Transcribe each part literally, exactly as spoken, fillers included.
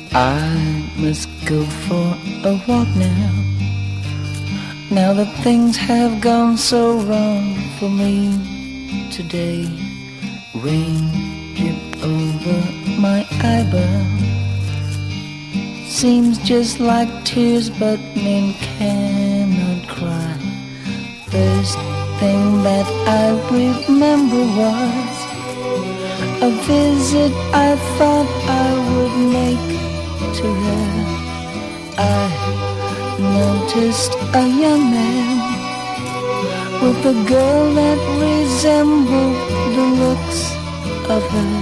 I must go for a walk now. Now that things have gone so wrong for me today. Rain drip over my eyebrow. Seems just like tears, but men cannot cry. First thing that I remember was a visit I thought I would make to her. I noticed a young man with a girl that resembled the looks of her.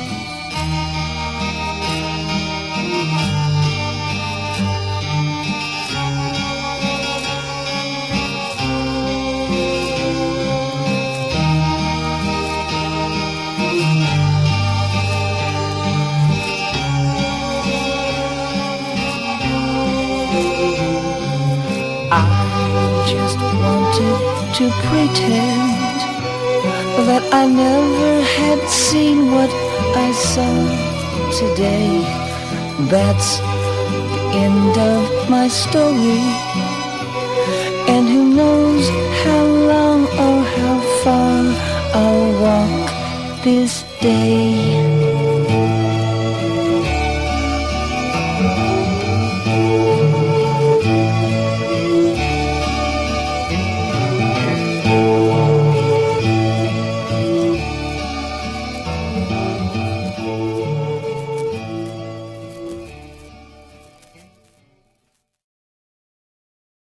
I just wanted to pretend that I never had seen what I saw today. That's the end of my story, and who knows how long or how far I'll walk this day.